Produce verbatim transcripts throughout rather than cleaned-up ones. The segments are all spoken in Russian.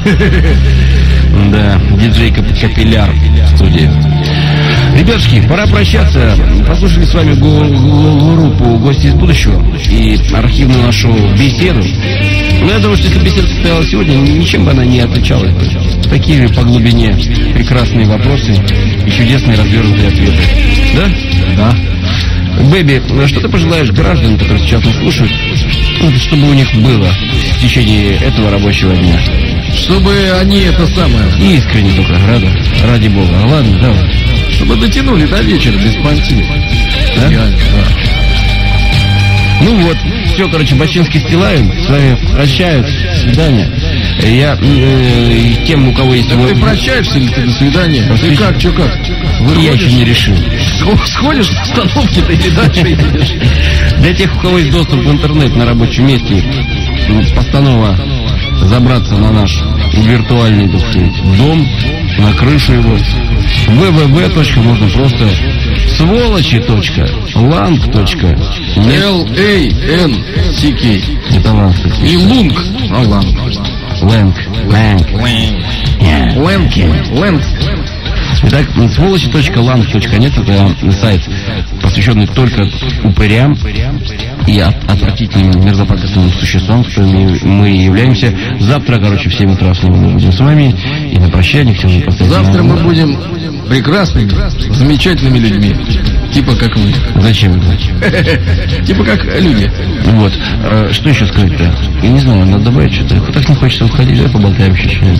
Да, диджей Капилляр в студии. Ребятушки, пора прощаться. Послушали с вами группу «Гости из будущего» и архивную нашу беседу. Но я думаю, что если беседа состоялась сегодня, ничем бы она не отличалась. Такие же по глубине прекрасные вопросы и чудесные развернутые ответы. Да? Да. Бэби, что ты пожелаешь гражданам, которые сейчас нас слушают, чтобы у них было в течение этого рабочего дня? Чтобы они это самое... Искренне только, рада, ради бога. Ладно, давай. Чтобы дотянули до вечера без понтин. Да? Я, да. Ну вот, все, короче, Бачинский стилаем. С вами прощаюсь. До свидания. Я э, тем, у кого есть... Так ты прощаешься или ты до свидания? Просто ты как, что как? Выходишь? Я еще не решил. Сходишь с остановки-то или дальше едешь? Для тех, у кого есть доступ в интернет на рабочем месте, постанова забраться на наш виртуальный, так сказать, дом, на крышу его. вэ вэ вэ. Можно просто сволочи. ланг. эл эй эн си кей. Это ланг. И лунг. А ланг. Лэнг. Лэнг. Лэнг. Лэнг. Итак, сволочи точка ланг точка нет, это сайт, посвященный только упырям и от, отвратительным мерзопакостным существам, которыми мы являемся. Завтра, короче, в семь утра снова мы будем с вами. И на прощание хотел бы поставить... Завтра мы будем прекрасными, замечательными людьми. Типа как вы. Зачем? Типа как люди. Вот. Что еще сказать-то? Я не знаю, надо добавить что-то. Так не хочется уходить, да, поболтаем еще что-нибудь.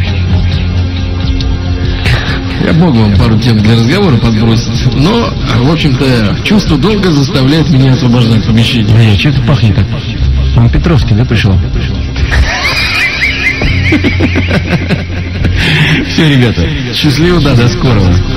Я мог вам пару тем для разговора подбросить, но, в общем-то, чувство долга заставляет меня освобождать помещение. Эй, что это пахнет так? Он Петровский, да, пришел? Все, ребята. Счастливо, да, до скорого.